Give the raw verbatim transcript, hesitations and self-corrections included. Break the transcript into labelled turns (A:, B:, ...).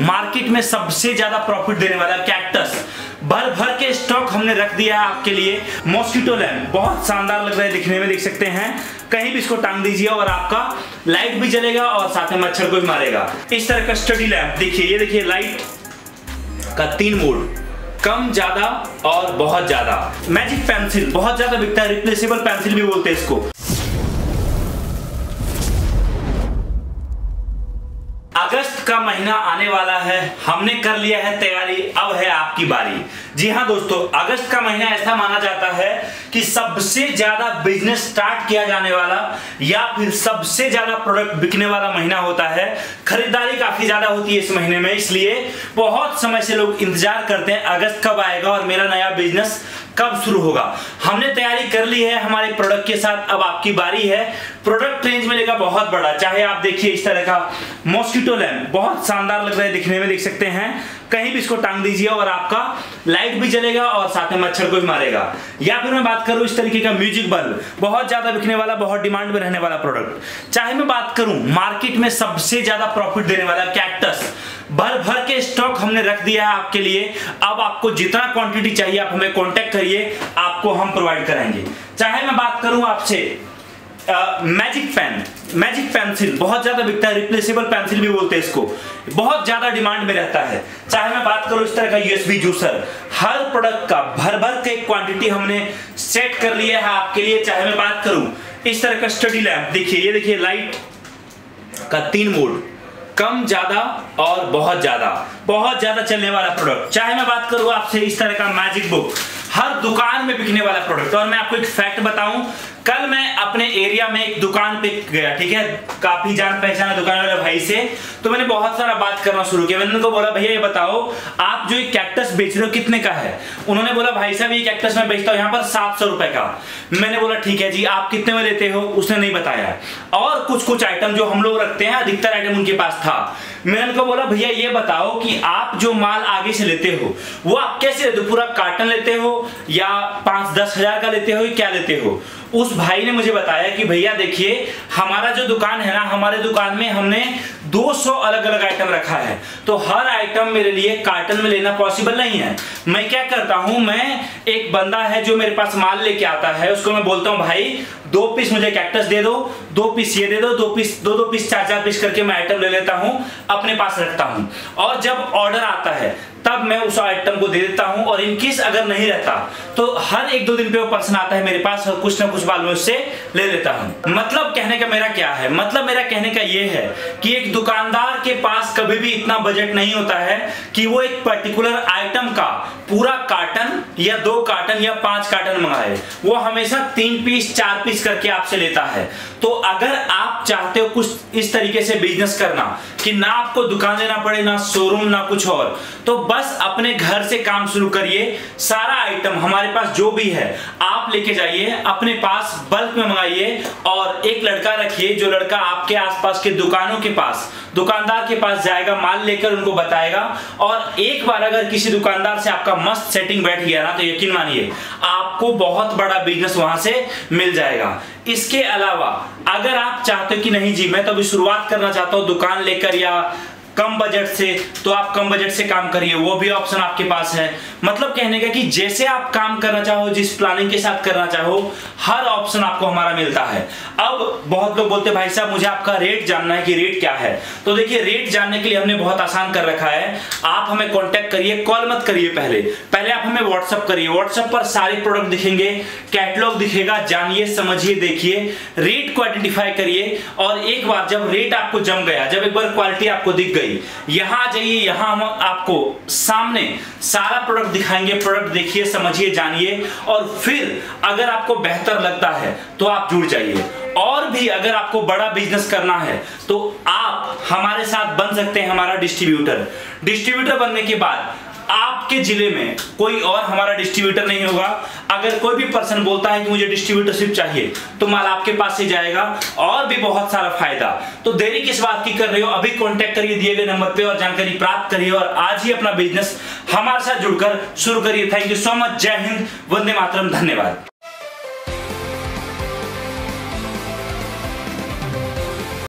A: Market में सबसे ज्यादा प्रॉफिट देने वाला कैक्टस भर भर के स्टॉक हमने रख दिया है आपके लिए। मॉस्किटो लैम्प बहुत शानदार लग रहा है दिखने में, देख सकते हैं। कहीं भी इसको टांग दीजिए और आपका लाइट भी जलेगा और साथ में मच्छर को भी मारेगा। इस तरह का स्टडी लैम्प देखिए, ये देखिए लाइट का तीन मोड, कम ज्यादा और बहुत ज्यादा। मैजिक पेंसिल बहुत ज्यादा बिकता है, रिप्लेसेबल पेंसिल भी बोलते हैं इसको। अगस्त का महीना आने वाला है, हमने कर लिया है तैयारी, अब है आपकी बारी। जी हाँ दोस्तों, अगस्त का महीना ऐसा माना जाता है कि सबसे ज्यादा बिजनेस स्टार्ट किया जाने वाला या फिर सबसे ज्यादा प्रोडक्ट बिकने वाला महीना होता है। खरीदारी काफी ज्यादा होती है इस महीने में, इसलिए बहुत समय से लोग इंतजार करते हैं अगस्त कब आएगा और मेरा नया बिजनेस कब शुरू होगा। हमने तैयारी कर ली है हमारे प्रोडक्ट के साथ, अब आपकी बारी है। प्रोडक्ट रेंज मिलेगा बहुत बड़ा, चाहे आप देखिए इस तरह का मॉस्किटो लैम्प बहुत शानदार लग रहा है दिखने में, देख सकते हैं। कहीं भी इसको टांग दीजिए और आपका लाइट भी जलेगा और साथ में मच्छर को भी मारेगा। या फिर मैं बात करूं इस तरीके का म्यूजिक बल्ब, बहुत ज्यादा बिकने वाला, बहुत डिमांड में रहने वाला प्रोडक्ट। चाहे मैं बात करूं मार्केट में सबसे ज्यादा प्रॉफिट देने वाला कैक्टस भर भर के स्टॉक हमने रख दिया है आपके लिए। अब आपको जितना क्वांटिटी चाहिए आप हमें कांटेक्ट करिए, आपको हम प्रोवाइड कराएंगे। चाहे मैं बात करूं आपसे मैजिक पेन, मैजिक पेंसिल बहुत ज्यादा बिकता है, रिप्लेसेबल पेंसिल भी बोलते हैं इसको, बहुत ज्यादा डिमांड में रहता है। चाहे मैं बात करूं इस तरह का यूएसबी जूसर, हर प्रोडक्ट का भर भर के क्वांटिटी हमने सेट कर लिया है आपके लिए। चाहे मैं बात करूं इस तरह का स्टडी लैम्प, देखिए ये देखिए लाइट का तीन मोड, कम ज्यादा और बहुत ज्यादा, बहुत ज्यादा चलने वाला प्रोडक्ट। चाहे मैं बात करूं आपसे इस तरह का मैजिक बुक, हर दुकान में बिकने वाला प्रोडक्ट। और मैं आपको एक फैक्ट बताऊं, कल मैं अपने एरिया में एक दुकान पे गया, ठीक है, काफी जान पहचान दुकान वाले भाई से, तो मैंने बहुत सारा बात करना शुरू किया। मैंने उनको बोला भैया ये बताओ आप जो ये कैक्टस बेच रहे हो कितने का है। उन्होंने बोला भाई साहब ये कैक्टस मैं बेचता हूँ यहाँ पर सात सौ रुपए का। मैंने बोला ठीक है जी, आप कितने में लेते हो, उसने नहीं बताया। और कुछ कुछ आइटम जो हम लोग रखते हैं, अधिकतर आइटम उनके पास था। मैंने उनको बोला भैया ये बताओ कि आप जो माल आगे से लेते हो वो आप कैसे लेते हो, पूरा कार्टन लेते हो या पांच दस हजार का लेते हो, क्या लेते हो। उस भाई ने मुझे बताया कि भैया देखिए हमारा जो दुकान है ना, हमारे दुकान में हमने दो सौ अलग अलग आइटम रखा है, तो हर आइटम मेरे लिए कार्टन में लेना पॉसिबल नहीं है। मैं क्या करता हूं, मैं एक बंदा है जो मेरे पास माल लेके आता है, उसको मैं बोलता हूं भाई दो पीस मुझे कैक्टस दे दो, दो पीस ये दे दो, दो पीस दो दो पीस चार चार पीस करके मैं आइटम ले लेता हूं, अपने पास रखता हूं। और जब ऑर्डर आता है तब मैं उस आइटम को दे देता हूं। और इनकेस अगर नहीं रहता तो हर एक दो दिन पे वो पर्सन आता है मेरे पास और कुछ ना कुछ बाल में उससे ले लेता हूं। मतलब कहने का मेरा क्या है, मतलब मेरा कहने का ये है कि एक दुकानदार के पास कभी भी इतना बजट नहीं होता है कि वो एक पर्टिकुलर आइटम का पूरा कार्टन या दो कार्टन या पांच कार्टन मंगाए। वो हमेशा तीन पीस चार पीस करके आपसे लेता है। तो अगर आप चाहते हो कुछ इस तरीके से बिजनेस करना कि ना आपको दुकान लेना पड़े, ना शोरूम, ना कुछ और, तो बस अपने घर से काम शुरू करिए। सारा आइटम हमारे पास जो भी है आप लेके जाइए, अपने पास बल्क में मंगाइए और एक लड़का रखिए जो लड़का आपके आसपास के दुकानों के पास, दुकानदार के पास जाएगा, माल लेकर उनको बताएगा। और एक बार अगर किसी दुकानदार से आपका मस्त सेटिंग बैठ गया ना, तो यकीन मानिए आपको बहुत बड़ा बिजनेस वहां से मिल जाएगा। इसके अलावा अगर आप चाहते हो कि नहीं जी मैं तो अभी शुरुआत करना चाहता हूं दुकान लेकर या कम बजट से, तो आप कम बजट से काम करिए, वो भी ऑप्शन आपके पास है। मतलब कहने का कि जैसे आप काम करना चाहो, जिस प्लानिंग के साथ करना चाहो, हर ऑप्शन आपको हमारा मिलता है। अब बहुत लोग बोलते हैं भाई साहब मुझे आपका रेट जानना है कि रेट क्या है। तो देखिए रेट जानने के लिए हमने बहुत आसान कर रखा है। आप हमें कॉन्टेक्ट करिए, कॉल मत करिए, पहले पहले आप हमें व्हाट्सअप करिए। व्हाट्सअप पर सारे प्रोडक्ट दिखेंगे, कैटलॉग दिखेगा, जानिए, समझिए, देखिए, रेट को आइडेंटिफाई करिए। और एक बार जब रेट आपको जम गया, जब एक बार क्वालिटी आपको दिख गई, यहां आ जाइए, यहां हम आपको सामने सारा प्रोडक्ट दिखाएंगे। प्रोडक्ट देखिए, समझिए, जानिए और फिर अगर आपको बेहतर लगता है तो आप जुड़ जाइए। और भी अगर आपको बड़ा बिजनेस करना है तो आप हमारे साथ बन सकते हैं हमारा डिस्ट्रीब्यूटर। डिस्ट्रीब्यूटर बनने के बाद आपके जिले में कोई और हमारा डिस्ट्रीब्यूटर नहीं होगा। अगर कोई भी पर्सन बोलता है कि मुझे डिस्ट्रीब्यूटरशिप चाहिए तो माल आपके पास से जाएगा और भी बहुत सारा फायदा। तो देरी किस बात की कर रहे हो, अभी कांटेक्ट करिए दिए गए नंबर पे और जानकारी प्राप्त करिए और आज ही अपना बिजनेस हमारे साथ जुड़कर शुरू करिए। Thank you so much. जय हिंद, वंदे मातरम, धन्यवाद।